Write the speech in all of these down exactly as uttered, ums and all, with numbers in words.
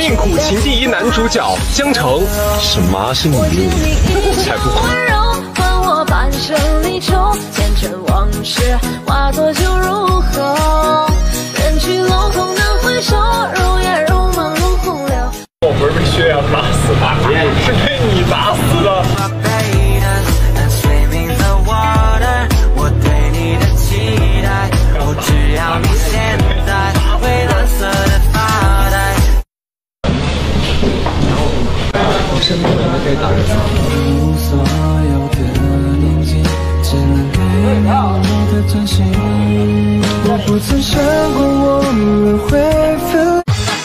命苦情第一男主角江澄是妈是女，才不会。 还我半生离愁，前尘往事化作酒如何？人去楼空难回首，如烟如梦如洪流。 我不是被薛洋打死的，是被你打死的。我对你的期待，我只要你现在会蓝色的发呆。 你身边的人可以打人吗？所有的宁静，只能给你的真心。我不曾想过我们会分。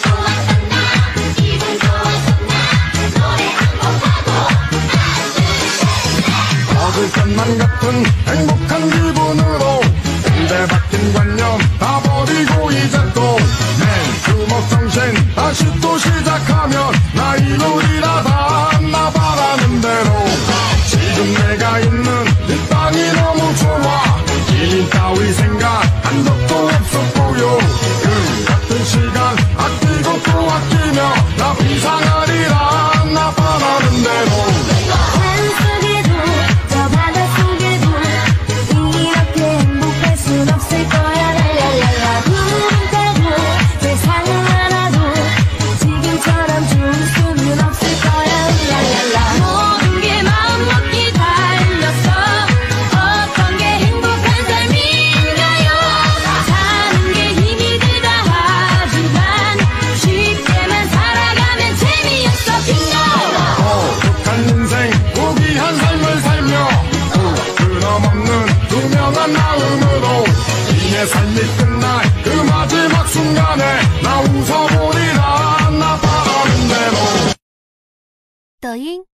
것만 같은 행복한 기분으로 근데 바뀐 관념 다 버리고 이제 또 맨주먹 정신 다시 또 시작하면 나 이룰이라 다 나 바라는 대로 지금 내가 있는 이 땅이 너무 좋아 기린 따위 생각한 적도 없었고요 그 같은 시간 아끼고 또 아끼며 나 비상하리라 나 바라는 대로 삶이 끝날 그 마지막 순간에 나 웃어보리라 나 바라는 대로 抖音